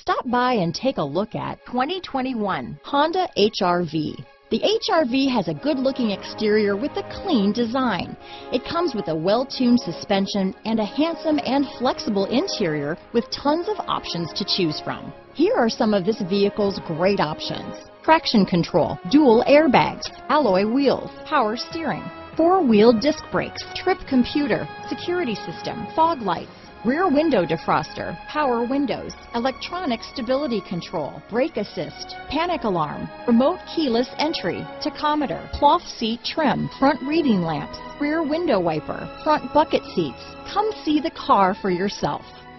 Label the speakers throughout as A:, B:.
A: Stop by and take a look at 2021 Honda HR-V. The HR-V has a good-looking exterior with a clean design. It comes with a well-tuned suspension and a handsome and flexible interior with tons of options to choose from. Here are some of this vehicle's great options: traction control, dual airbags, alloy wheels, power steering, four-wheel disc brakes, trip computer, security system, fog lights, rear window defroster, power windows, electronic stability control, brake assist, panic alarm, remote keyless entry, tachometer, cloth seat trim, front reading lamps, rear window wiper, front bucket seats. Come see the car for yourself.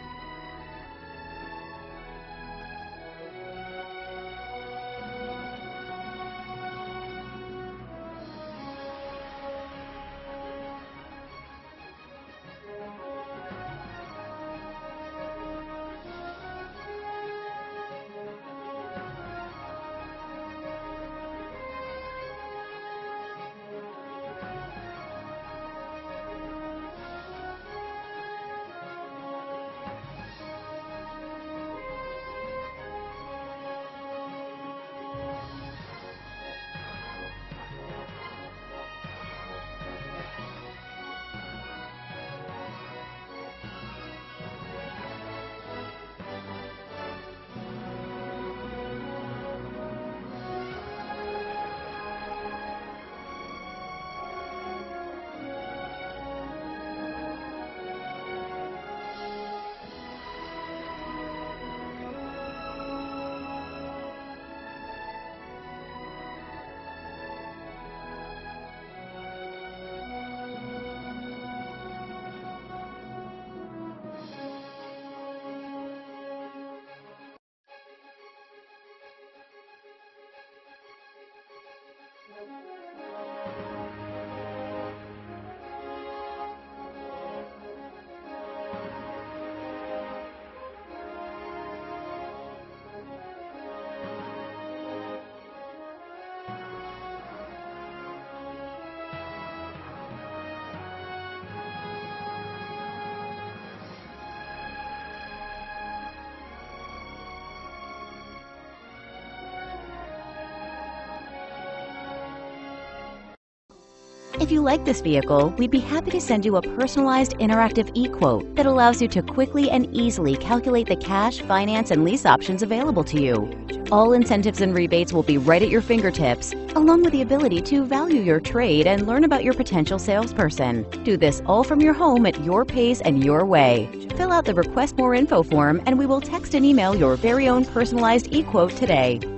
B: If you like this vehicle, we'd be happy to send you a personalized interactive e-quote that allows you to quickly and easily calculate the cash, finance, and lease options available to you. All incentives and rebates will be right at your fingertips, along with the ability to value your trade and learn about your potential salesperson. Do this all from your home at your pace and your way. Fill out the Request More Info form and we will text and email your very own personalized e-quote today.